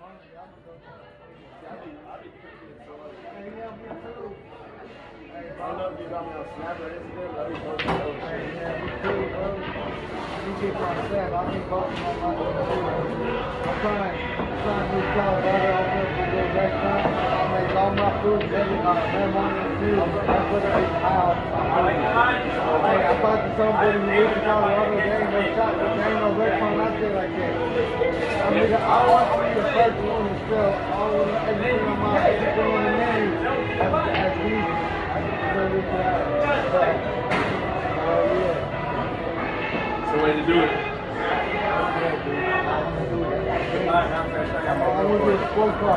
I don't know if you got me on Snap or Instagram, but I'll be posting those. Yeah, me too, bro. You keep on Snap, I'll be posting on my I'm trying to do Colorado. I'll put a good restaurant. I'll make all my food ready. Them on it too. I'll put it in the house. Hey, I thought to somebody who lives in Colorado, there ain't no shop, there ain't no restaurant out there like that. I mean, I want to be the first one to sell everything on my everything on the menu as easy. It's the way to do it. I want to do a sports car.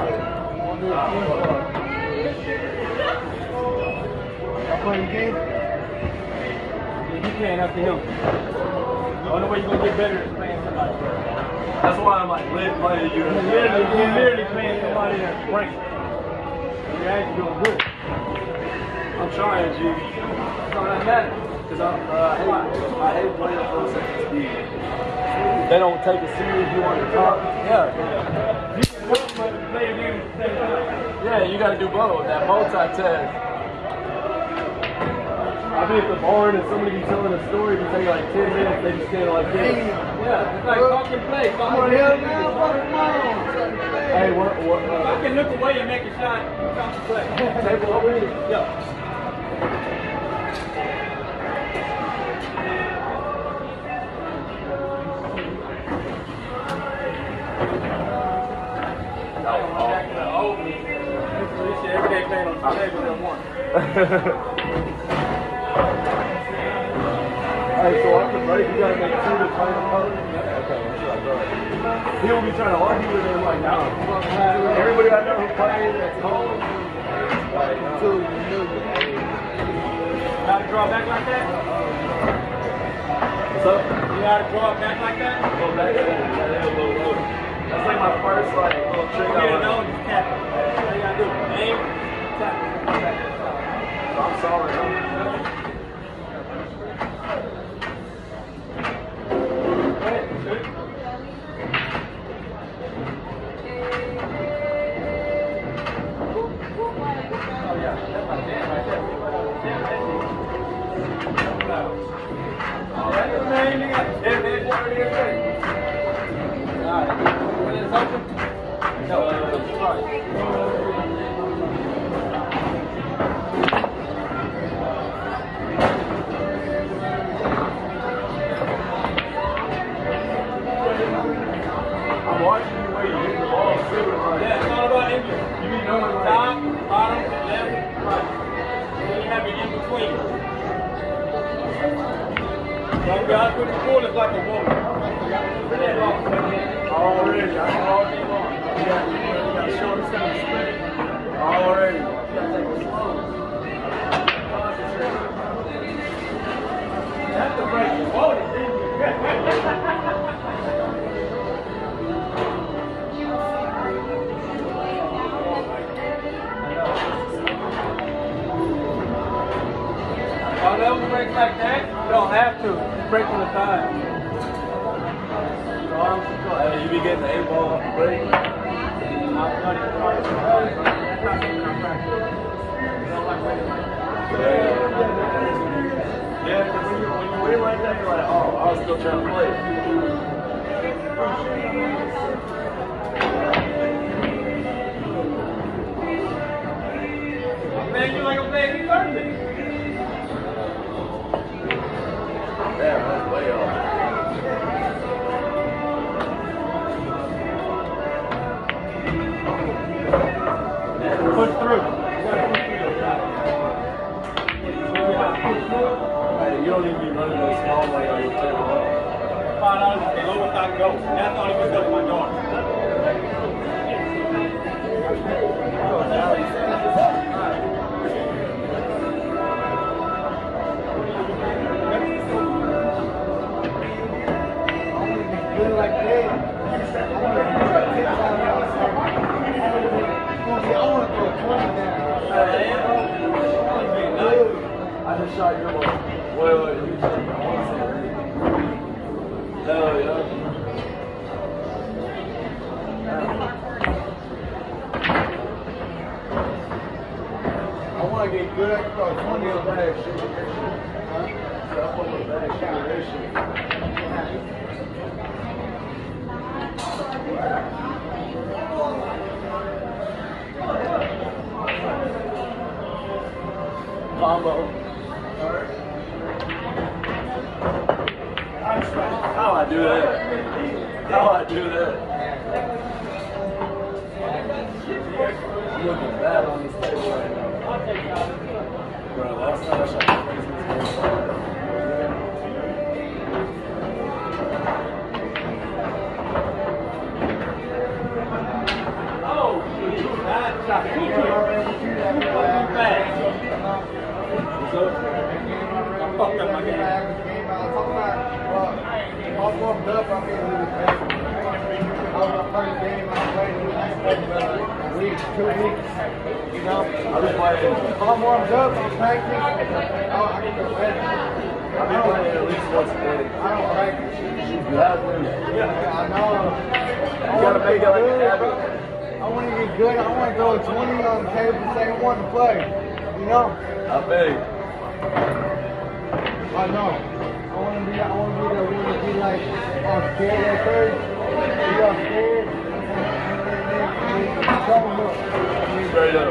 Y'all playing games? You can't after him. The only way you're going to get better is playing somebody. That's why I'm like, play you. You're literally playing somebody that's ranked. You're actually doing good. I'm trying, G. It's not that matter. Because I hate playing full second speed. They don't take it serious. You want to talk. Yeah. You can play a game at the same time. Yeah, you got to do both. That multitask. I be at the barn and somebody be telling a story, it take like 10 minutes, they just stand like this. Yeah, it's like talk and play. Hey, what? I can look away and make a shot, talk and play. Table over here? Yeah. Every day playing on the table than one. Alright, so after break, you gotta make 2 to play the color? Okay, that's right. People be trying to argue with him like, no. Everybody I know who plays that's cold. Like, no. You gotta draw back like that? What's up? You gotta draw back like that? Go back, yeah, a little lower. That's like my first little trick I learned. Just tap it. All you gotta do, aim, tap it. So I'm sorry, I'm watching you where you hit the ball. Yeah, it's all about English. You mean knowing top, bottom, left, right. Then you have it in between. Don't be honest with the pool, it's like a woman. Already, I can all day long. You got to show them some respect. Already. You got to take it slow. You have to break your body, didn't you? I'll never break like that. You don't have to. Just break on the time. Hey, you be getting the 8-ball off the break? Yeah, because when you win like that, you're like, oh, I was still trying to play. Man, you're like a baby Thursday. Damn, that's way off. Push through. Hey, you don't need to be running those small way on your table. $5 is the lowest I can go. That's not even because of my daughter. Like that. I want to throw 20 down. I just shot your ball. Wait, you just hell yeah. good, I can throw 20 of that shit. Combo. How I do that? How I do that? I'm looking bad on this table right now. Bro, last time I shot the craziest game. Oh, bad shot. Fucked up my game. I warmed up, I mean, we was back. I was my first game, I played about a week, 2 weeks. You know, I was playing. if I'm warmed up, I'm practicing. I can go better. I've been playing at least once a day. I don't practice. You have to. Yeah, I know. You gotta make it like a habit. I want to get good. I want to throw a 20 on the table and say I want to play. You know? I beg. I know. I want to be that one to be like, I'm scared at first. You are scared. And then Straight up.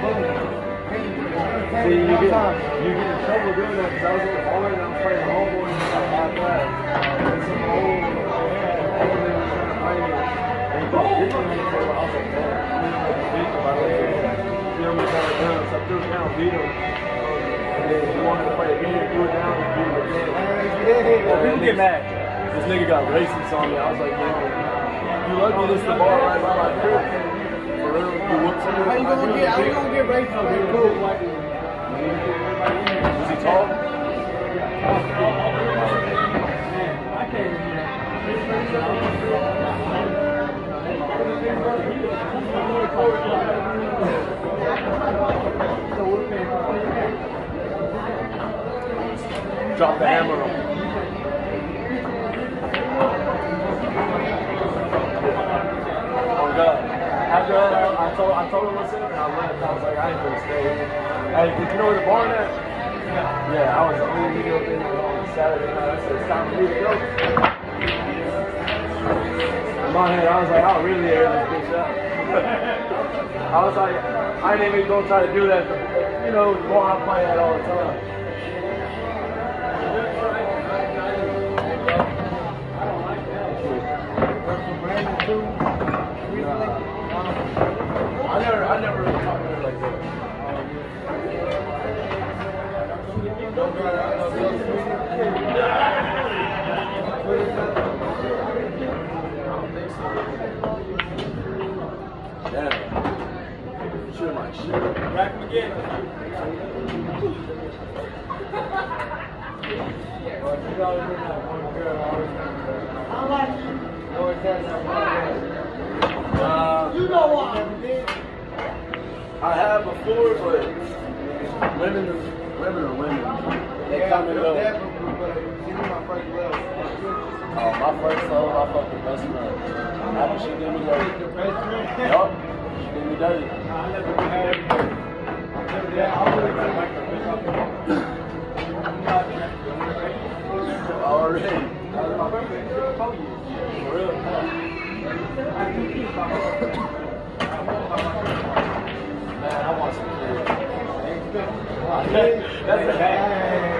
See, you get boom. in trouble doing that because I was on the phone and I was playing homeboy and I had that. And some old nigga was trying to play me. And he put this on the table. I was like, man, I'm just going to beat him. I don't care. You know what I'm saying? So I threw it down, beat him. And then he wanted to play again, threw it down, and beat him again. People get mad. This nigga got racist on me. I was like, man, you lucky this the ball right by my crib. For real, you whoop somebody. How you gonna get racist on that cool? Was he tall? I can't Drop the hammer on him. Oh God. After that, I told him what's up and I left. I was like, I ain't gonna stay. Hey, you know where the barn at? Yeah, I was the only video thing on Saturday night. I said, it's time for me to go. In my head, I was like, I'll really air this bitch out. I was like, I ain't even gonna try to do that. But, you know, the bar I play at all the time. I never really talked to her like that. Damn. Shoot my shit. Back him again. You know why? I have before, but women are women. They come and go. Oh, my first love, I fucked the best friend. After she did me dirty. Yup, she did me dirty. Already. For real. Man, I want some kids. That's the bag.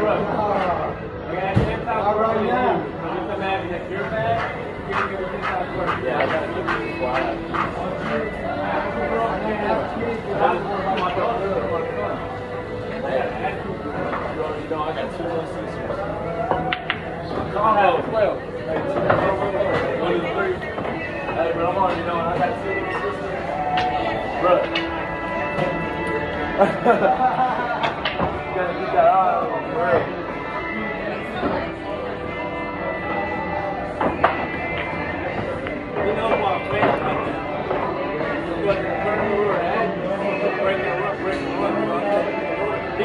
All right now. Yeah, I gotta keep it quiet. You know, I got 2 little sisters. I have 12. 1 to 3. Hey, but I'm already knowing I got 2 little sisters. Bruh. You gotta keep that eye on them, for real. You know what I'm saying? Like the front of her head, breaking her up, breaking her up.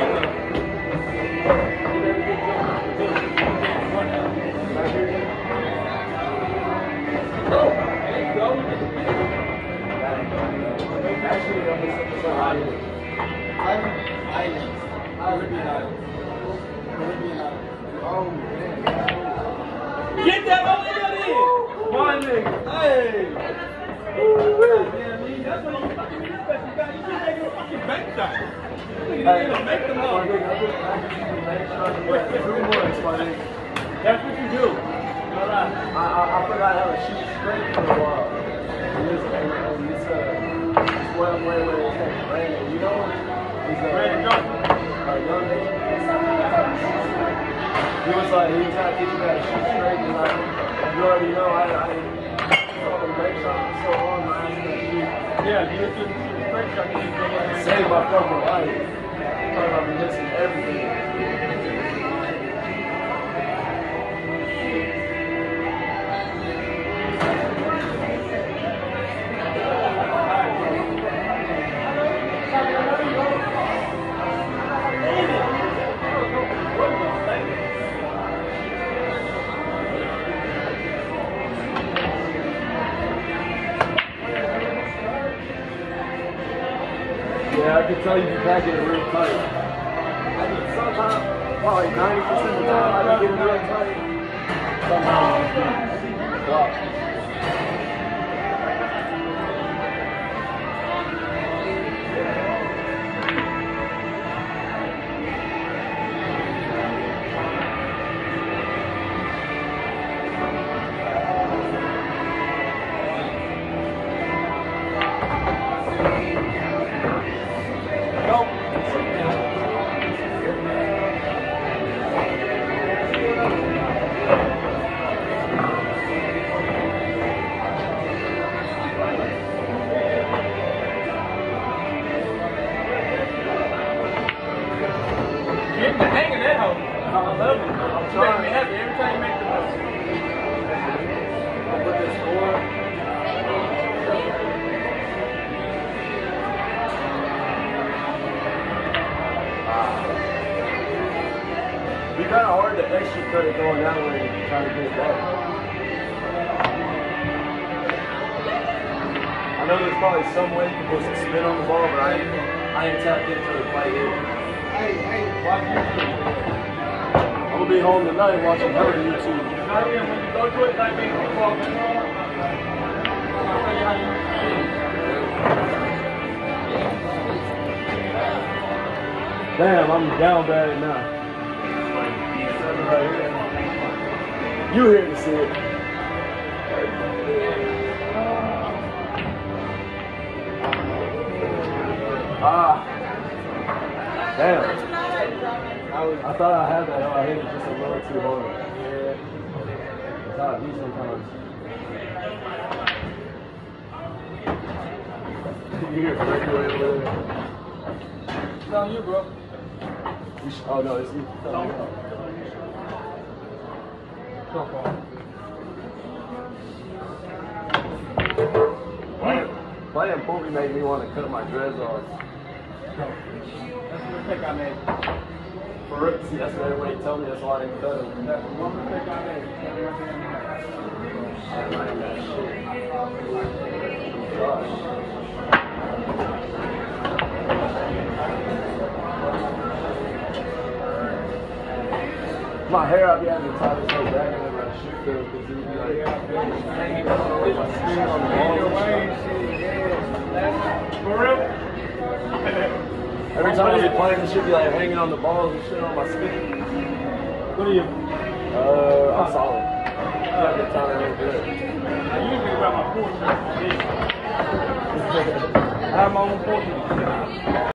Actually, I'm just so hot. Oh, man. Get that over there, my nigga. Hey. That's what you fucking respect. You can't make a fucking bank shot. You ain't gonna make them all. That's what you do. All right. I forgot how to shoot straight for a while. It's where Brandon, you know? He's Brandon Johnson. Young nigga. He was trying to teach me how to shoot straight, and you already know, I saw the break shot for so long, I asked him to shoot. Yeah, you just shoot straight shot. Saved my fucking life. I'm talking about missing everything. Yeah, I can tell you packing it real tight. I mean, sometimes, probably 90% of the time, I can get it real tight. Sometimes it's not. Getting the hang of that hoe. I love it. I'm trying. Me happy every time you make the move. I'll put this forward. Be kind of hard to extra cut it going that way and try to get it back. I know there's probably some way you're supposed to spin on the ball, but I ain't tapped into it quite yet. Hey, watch YouTube. I'm gonna be home tonight watching her YouTube. Now, when you go to it, like being football, I'll tell you how you Damn, I'm down bad now. You here to see it. Damn. I thought I had that. I hit it just a little too hard. Yeah. That's how it be sometimes. You hear breakaway over there. It's on you, bro. Oh no, it's you. Playing poker made me want to cut my dreads off. That's the mistake I made. For real, see, that's what everybody told me, that's why I didn't cut them. That's the one mistake I made. I like that shit. Gosh. My hair, I'll be having to tie this whole back whenever I shoot though, because it would be like, hanging on my skin on the ball. For real? Every time I be playing, this should be like hanging on the balls and shit on my skin. What are you? I'm solid. I have the time to do it. I usually wear my porch. I have my own porch.